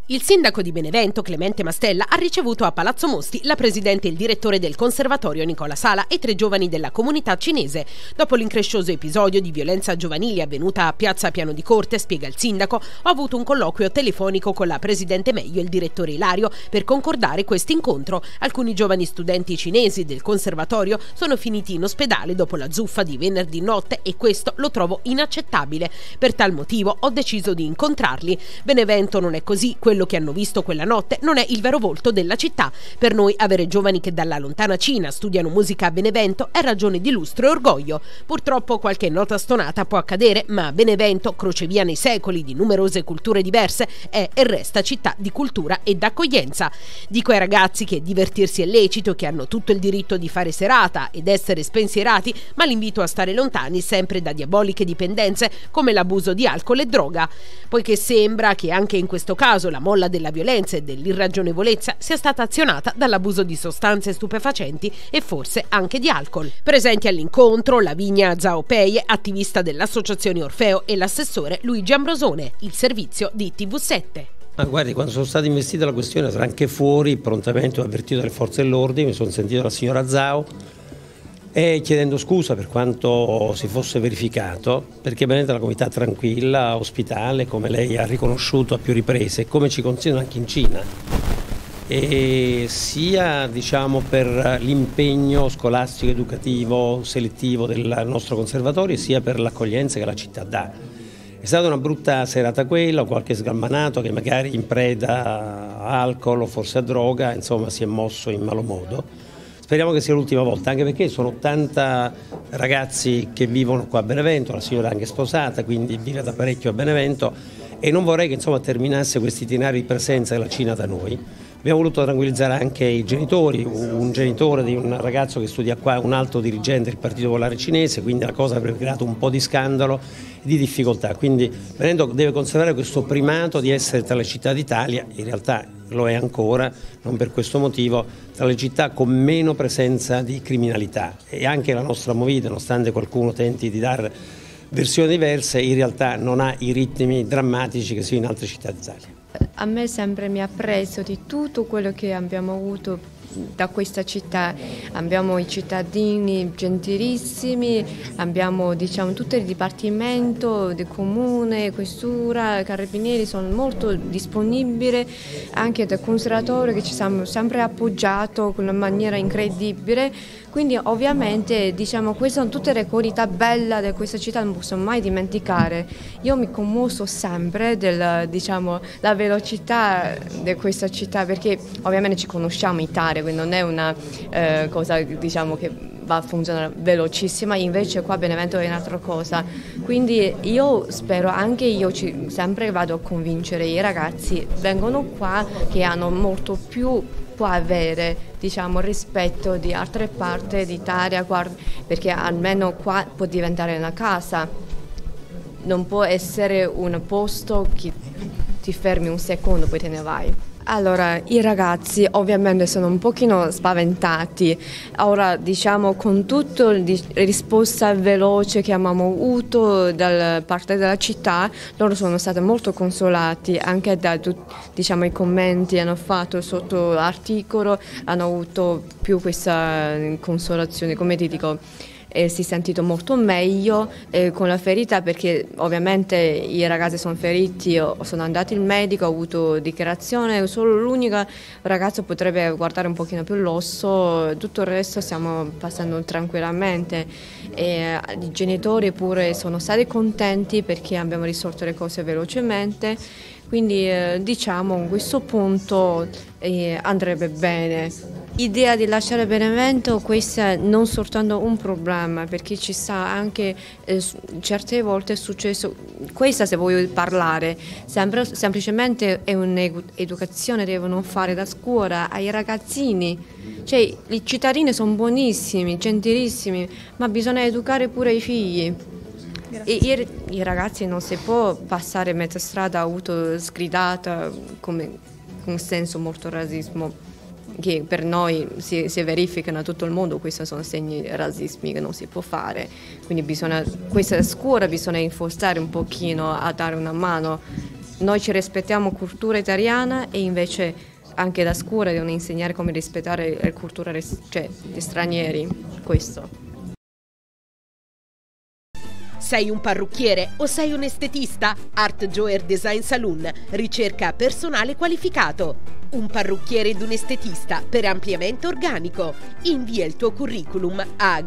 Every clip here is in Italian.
Il sindaco di Benevento, Clemente Mastella, ha ricevuto a Palazzo Mosti la presidente e il direttore del conservatorio Nicola Sala e 3 giovani della comunità cinese. Dopo l'increscioso episodio di violenza giovanile avvenuta a Piazza Piano di Corte, spiega il sindaco, ho avuto un colloquio telefonico con la presidente Meglio e il direttore Ilario per concordare questo incontro. Alcuni giovani studenti cinesi del conservatorio sono finiti in ospedale dopo la zuffa di venerdì notte e questo lo trovo inaccettabile. Per tal motivo ho deciso di incontrarli. Benevento non è così, quello che hanno visto quella notte non è il vero volto della città. Per noi avere giovani che dalla lontana Cina studiano musica a Benevento è ragione di lustro e orgoglio. Purtroppo qualche nota stonata può accadere, ma Benevento, crocevia nei secoli di numerose culture diverse, è e resta città di cultura e d'accoglienza. Dico ai ragazzi che divertirsi è lecito, che hanno tutto il diritto di fare serata ed essere spensierati, ma l'invito a stare lontani sempre da diaboliche dipendenze come l'abuso di alcol e droga, poiché sembra che anche in questo caso la molla della violenza e dell'irragionevolezza sia stata azionata dall'abuso di sostanze stupefacenti e forse anche di alcol. Presenti all'incontro Lavinia Zaopei, attivista dell'Associazione Orfeo, e l'assessore Luigi Ambrosone, il servizio di TV7. Ma guardi, quando sono stata investita la questione, anche fuori, prontamente ho avvertito le forze dell'ordine, mi sono sentito la signora Zao e chiedendo scusa per quanto si fosse verificato, perché Benevento è una comunità tranquilla, ospitale, come lei ha riconosciuto a più riprese, come ci consigliano anche in Cina, e sia per l'impegno scolastico, educativo, selettivo del nostro conservatorio, sia per l'accoglienza che la città dà. È stata una brutta serata quella, qualche sgammanato che magari in preda a alcol o forse a droga, insomma, si è mosso in malo modo. Speriamo che sia l'ultima volta, anche perché sono 80 ragazzi che vivono qua a Benevento, la signora è anche sposata, quindi vive da parecchio a Benevento, e non vorrei che terminasse questo itinerario di presenza della Cina da noi. Abbiamo voluto tranquillizzare anche i genitori, un genitore di un ragazzo che studia qua, un alto dirigente del Partito Popolare Cinese, quindi la cosa avrebbe creato un po' di scandalo e di difficoltà. Quindi Benevento deve conservare questo primato di essere tra le città d'Italia, in realtà lo è ancora, non per questo motivo, tra le città con meno presenza di criminalità, e anche la nostra Movida, nonostante qualcuno tenti di dare versioni diverse, in realtà non ha i ritmi drammatici che si in altre città d'Italia. A me sempre mi ha preso di tutto quello che abbiamo avuto da questa città. Abbiamo i cittadini gentilissimi, abbiamo tutto il dipartimento del comune, questura, carabinieri sono molto disponibili, anche del conservatorio che ci siamo sempre appoggiato in una maniera incredibile. Quindi ovviamente queste sono tutte le qualità belle di questa città, non posso mai dimenticare. Io mi commuovo sempre della la velocità di questa città, perché ovviamente ci conosciamo in Italia, quindi non è una cosa che va a funzionare velocissima, invece qua a Benevento è un'altra cosa. Quindi io spero, anche io sempre vado a convincere i ragazzi, vengono qua che hanno molto più, può avere rispetto di altre parti d'Italia, perché almeno qua può diventare una casa, non può essere un posto che ti fermi un secondo poi te ne vai. Allora, i ragazzi ovviamente sono un pochino spaventati. Ora, con tutta la risposta veloce che abbiamo avuto da parte della città, loro sono stati molto consolati, anche da i commenti che hanno fatto sotto l'articolo, hanno avuto più questa consolazione, come ti dico. Si è sentito molto meglio con la ferita, perché ovviamente i ragazzi sono feriti, sono andati al medico, ho avuto dichiarazione, solo l'unico ragazzo potrebbe guardare un pochino più l'osso, tutto il resto stiamo passando tranquillamente. I genitori pure sono stati contenti perché abbiamo risolto le cose velocemente, quindi a questo punto andrebbe bene. L'idea di lasciare Benevento, questa non soltanto un problema, perché ci sta anche certe volte è successo, questa se voglio parlare, semplicemente è un'educazione che devono fare da scuola ai ragazzini. I cittadini sono buonissimi, gentilissimi, ma bisogna educare pure i figli. I ragazzi non si può passare mezza strada auto sgridata come un senso molto razzismo, che per noi si verificano a tutto il mondo. Questi sono segni razzismi che non si può fare, quindi questa scuola bisogna rinforzare un pochino, a dare una mano noi ci rispettiamo cultura italiana e invece anche la scuola devono insegnare come rispettare la cultura degli stranieri, questo. Sei un parrucchiere o sei un estetista? Art Joer Design Saloon ricerca personale qualificato. Un parrucchiere ed un estetista per ampliamento organico. Invia il tuo curriculum a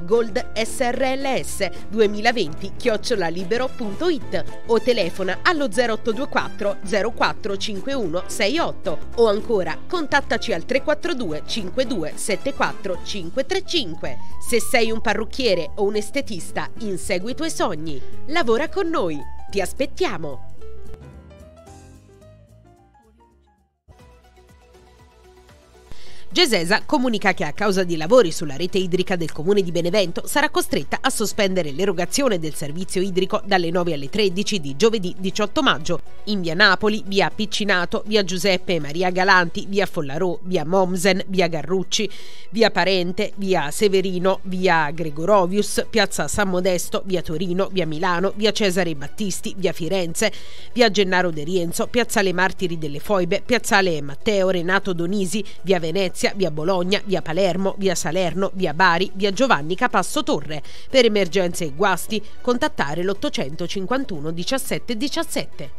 goldsrls2020@libero.it o telefona allo 0824 045168 o ancora contattaci al 342 52 74 535. Se sei un parrucchiere o un estetista, insegui i tuoi sogni. Lavora con noi. Ti aspettiamo. Gesesa comunica che a causa di lavori sulla rete idrica del comune di Benevento sarà costretta a sospendere l'erogazione del servizio idrico dalle 9 alle 13 di giovedì 18 maggio in via Napoli, via Piccinato, via Giuseppe e Maria Galanti, via Follarò, via Mommsen, via Garrucci, via Parente, via Severino, via Gregorovius, piazza San Modesto, via Torino, via Milano, via Cesare Battisti, via Firenze, via Gennaro De Rienzo, piazzale Martiri delle Foibe, piazzale Matteo Renato Donisi, via Venezia, via Bologna, via Palermo, via Salerno, via Bari, via Giovanni Capasso Torre. Per emergenze e guasti contattare l'851 17 17.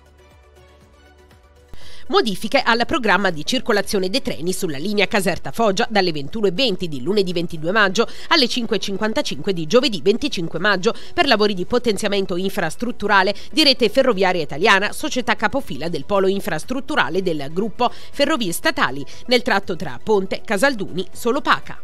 Modifiche al programma di circolazione dei treni sulla linea Caserta-Foggia dalle 21:20 di lunedì 22 maggio alle 5:55 di giovedì 25 maggio per lavori di potenziamento infrastrutturale di Rete Ferroviaria Italiana, società capofila del polo infrastrutturale del gruppo Ferrovie Statali, nel tratto tra Ponte, Casalduni, Solopaca.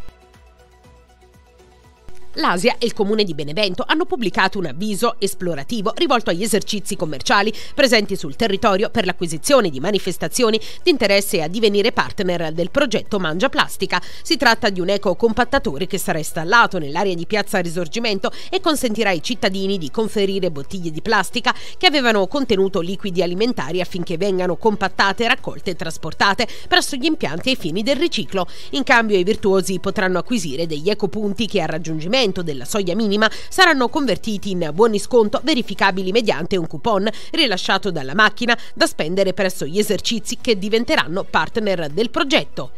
L'Asia e il Comune di Benevento hanno pubblicato un avviso esplorativo rivolto agli esercizi commerciali presenti sul territorio per l'acquisizione di manifestazioni di interesse a divenire partner del progetto Mangia Plastica. Si tratta di un ecocompattatore che sarà installato nell'area di Piazza Risorgimento e consentirà ai cittadini di conferire bottiglie di plastica che avevano contenuto liquidi alimentari affinché vengano compattate, raccolte e trasportate presso gli impianti ai fini del riciclo. In cambio i virtuosi potranno acquisire degli ecopunti che a raggiungimento della soglia minima saranno convertiti in buoni sconto verificabili mediante un coupon rilasciato dalla macchina da spendere presso gli esercizi che diventeranno partner del progetto.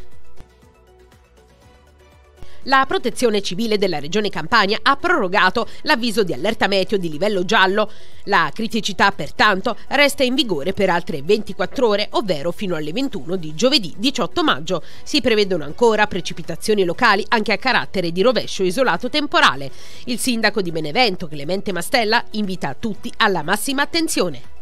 La Protezione Civile della Regione Campania ha prorogato l'avviso di allerta meteo di livello giallo. La criticità, pertanto, resta in vigore per altre 24 ore, ovvero fino alle 21 di giovedì 18 maggio. Si prevedono ancora precipitazioni locali anche a carattere di rovescio isolato temporale. Il sindaco di Benevento, Clemente Mastella, invita tutti alla massima attenzione.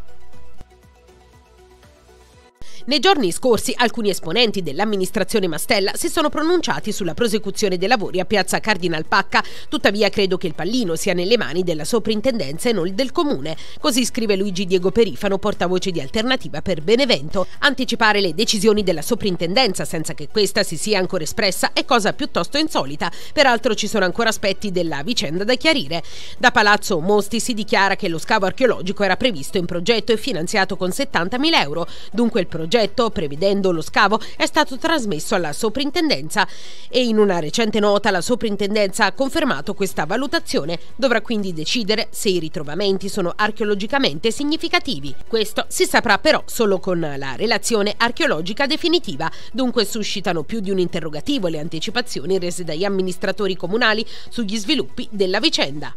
Nei giorni scorsi alcuni esponenti dell'amministrazione Mastella si sono pronunciati sulla prosecuzione dei lavori a piazza Cardinal Pacca, tuttavia credo che il pallino sia nelle mani della soprintendenza e non del comune. Così scrive Luigi Diego Perifano, portavoce di Alternativa per Benevento. Anticipare le decisioni della soprintendenza senza che questa si sia ancora espressa è cosa piuttosto insolita. Peraltro ci sono ancora aspetti della vicenda da chiarire. Da Palazzo Mosti si dichiara che lo scavo archeologico era previsto in progetto e finanziato con 70.000 euro. Dunque il progetto, prevedendo lo scavo, è stato trasmesso alla soprintendenza e in una recente nota la soprintendenza ha confermato questa valutazione. Dovrà quindi decidere se i ritrovamenti sono archeologicamente significativi. Questo si saprà però solo con la relazione archeologica definitiva. Dunque suscitano più di un interrogativo le anticipazioni rese dagli amministratori comunali sugli sviluppi della vicenda.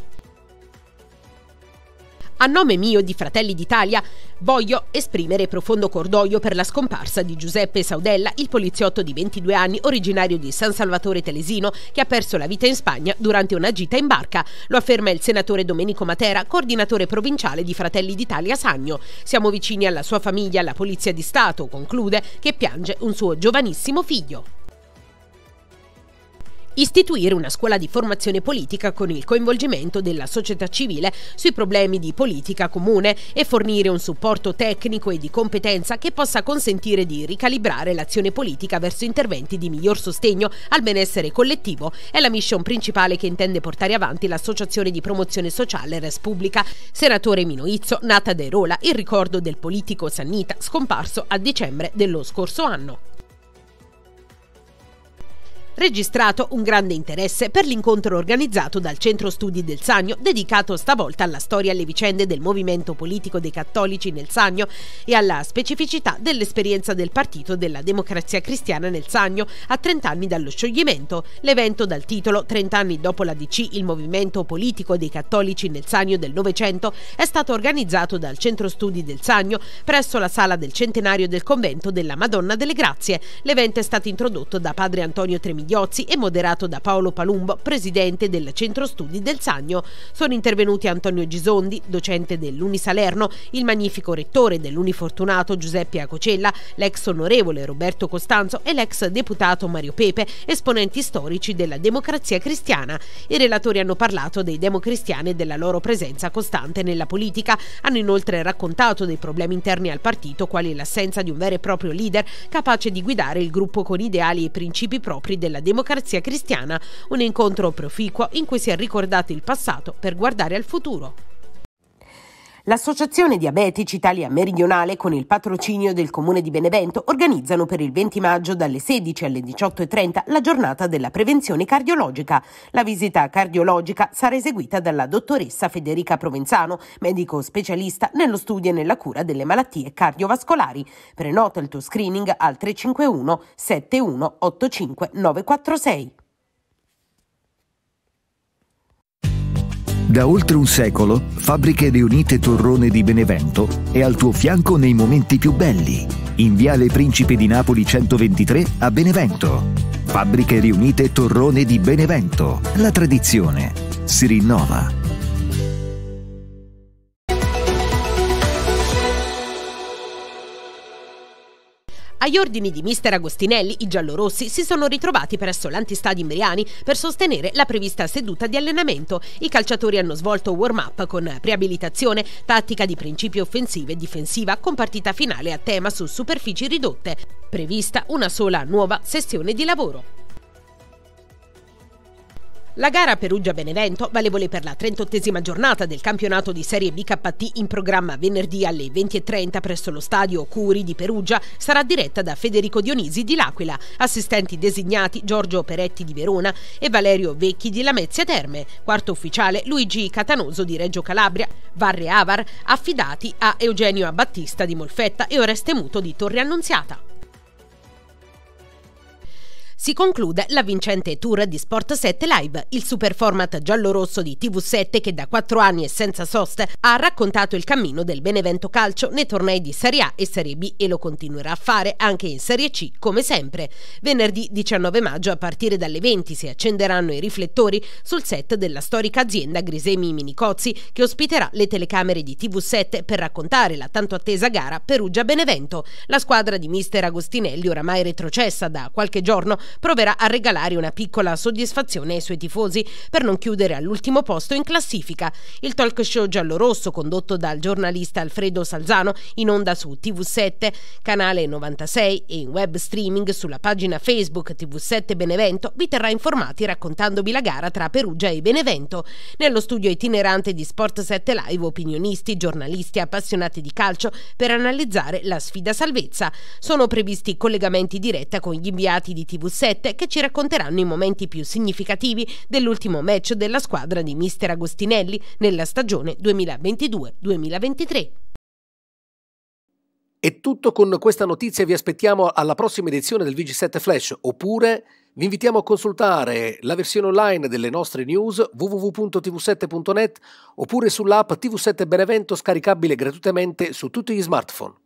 A nome mio e di Fratelli d'Italia voglio esprimere profondo cordoglio per la scomparsa di Giuseppe Saudella, il poliziotto di 22 anni originario di San Salvatore Telesino che ha perso la vita in Spagna durante una gita in barca. Lo afferma il senatore Domenico Matera, coordinatore provinciale di Fratelli d'Italia Sannio. Siamo vicini alla sua famiglia e alla Polizia di Stato, conclude, che piange un suo giovanissimo figlio. Istituire una scuola di formazione politica con il coinvolgimento della società civile sui problemi di politica comune e fornire un supporto tecnico e di competenza che possa consentire di ricalibrare l'azione politica verso interventi di miglior sostegno al benessere collettivo è la mission principale che intende portare avanti l'Associazione di Promozione Sociale Res Publica. Senatore Mino Izzo, nata da Erola, il ricordo del politico sannita scomparso a dicembre dello scorso anno. Registrato un grande interesse per l'incontro organizzato dal Centro Studi del Sannio, dedicato stavolta alla storia e alle vicende del movimento politico dei cattolici nel Sannio e alla specificità dell'esperienza del Partito della Democrazia Cristiana nel Sannio a 30 anni dallo scioglimento. L'evento dal titolo 30 anni dopo la DC, il movimento politico dei cattolici nel Sannio del Novecento è stato organizzato dal Centro Studi del Sannio presso la sala del centenario del convento della Madonna delle Grazie. L'evento è stato introdotto da padre Antonio Tremigliozzi e moderato da Paolo Palumbo, presidente del Centro Studi del Sannio. Sono intervenuti Antonio Gisondi, docente dell'Uni Salerno, il magnifico rettore dell'Unifortunato Giuseppe Acocella, l'ex onorevole Roberto Costanzo e l'ex deputato Mario Pepe, esponenti storici della Democrazia Cristiana. I relatori hanno parlato dei democristiani e della loro presenza costante nella politica. Hanno inoltre raccontato dei problemi interni al partito, quali l'assenza di un vero e proprio leader capace di guidare il gruppo con ideali e principi propri della Democrazia Cristiana. Un incontro proficuo in cui si è ricordato il passato per guardare al futuro. L'Associazione Diabetici Italia Meridionale, con il patrocinio del Comune di Benevento, organizzano per il 20 maggio dalle 16 alle 18:30 la giornata della prevenzione cardiologica. La visita cardiologica sarà eseguita dalla dottoressa Federica Provenzano, medico specialista nello studio e nella cura delle malattie cardiovascolari. Prenota il tuo screening al 351 71 85 946. Da oltre un secolo, Fabbriche Riunite Torrone di Benevento è al tuo fianco nei momenti più belli. In Viale Principe di Napoli 123 a Benevento. Fabbriche Riunite Torrone di Benevento. La tradizione si rinnova. Agli ordini di mister Agostinelli, i giallorossi si sono ritrovati presso l'Antistadio Meriani per sostenere la prevista seduta di allenamento. I calciatori hanno svolto warm-up con preabilitazione, tattica di principio offensiva e difensiva, con partita finale a tema su superfici ridotte. Prevista una sola nuova sessione di lavoro. La gara Perugia-Benevento, valevole per la 38esima giornata del campionato di Serie BKT, in programma venerdì alle 20:30 presso lo stadio Curi di Perugia, sarà diretta da Federico Dionisi di L'Aquila, assistenti designati Giorgio Peretti di Verona e Valerio Vecchi di Lamezia Terme, quarto ufficiale Luigi Catanoso di Reggio Calabria, Varre Avar, affidati a Eugenio Battista di Molfetta e Oreste Muto di Torre Annunziata. Si conclude la vincente tour di Sport 7 Live, il super format giallo-rosso di TV7 che da 4 anni e senza soste ha raccontato il cammino del Benevento Calcio nei tornei di Serie A e Serie B e lo continuerà a fare anche in Serie C come sempre. Venerdì 19 maggio a partire dalle 20 si accenderanno i riflettori sul set della storica azienda Grisemi Minicozzi, che ospiterà le telecamere di TV7 per raccontare la tanto attesa gara Perugia-Benevento. La squadra di mister Agostinelli, oramai retrocessa da qualche giorno, proverà a regalare una piccola soddisfazione ai suoi tifosi per non chiudere all'ultimo posto in classifica. Il talk show giallorosso, condotto dal giornalista Alfredo Salzano, in onda su TV7, canale 96 e in web streaming sulla pagina Facebook TV7 Benevento, vi terrà informati raccontandovi la gara tra Perugia e Benevento. Nello studio itinerante di Sport 7 Live, opinionisti, giornalisti e appassionati di calcio per analizzare la sfida salvezza. Sono previsti collegamenti diretta con gli inviati di TV7 che ci racconteranno i momenti più significativi dell'ultimo match della squadra di mister Agostinelli nella stagione 2022-2023. È tutto con questa notizia, vi aspettiamo alla prossima edizione del VG7 Flash, oppure vi invitiamo a consultare la versione online delle nostre news www.tv7.net oppure sull'app TV7 Benevento, scaricabile gratuitamente su tutti gli smartphone.